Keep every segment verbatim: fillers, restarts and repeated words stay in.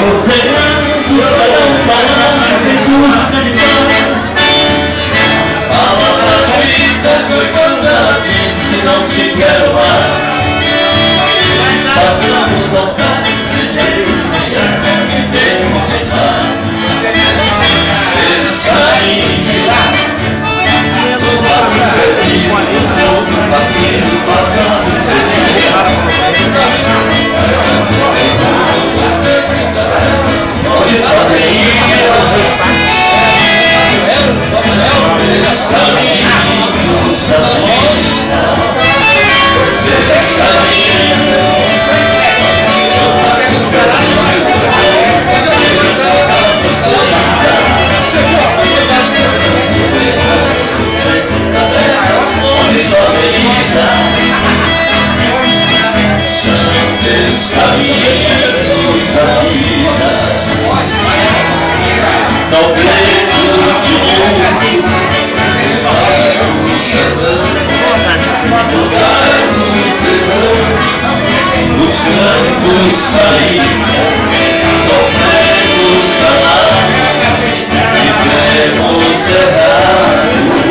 Oceanos estarão falando em busca de paz. Fala pra vida, foi quando ela disse não te quero mais. Batamos tão tarde, vivemos sem paz. Eles caem de lá, os lábios perdidos, outros vaqueiros passados sem onde só tem pelos caminhos da vida, pelos caminhos dos lábios perdidos, pelos passados onde só tem vida, são pelos caminhos da vida. São pretos de mundo, lugar no sertão, buscando saída. São pretos calados, vivemos errado.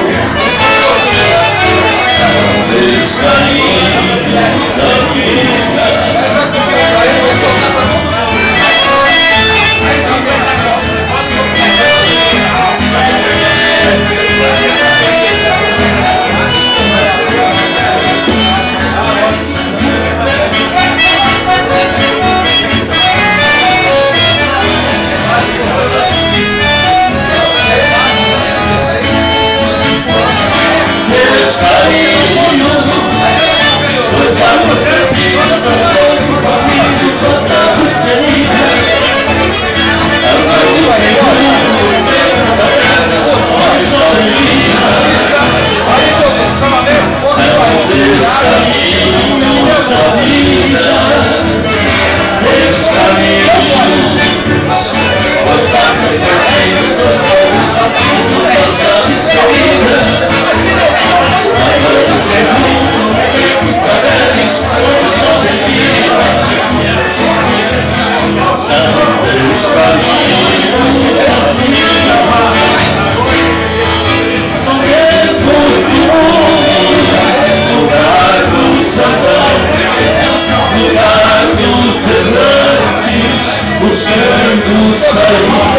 São carinhos da vida. Buscando sair.